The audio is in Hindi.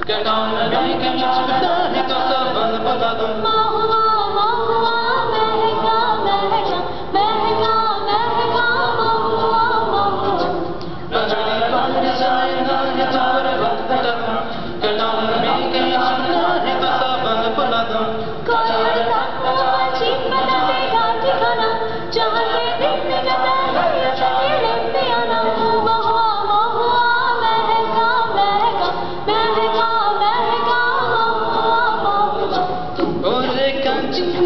क्या काम नहीं क्या बता है तो सब बता दूं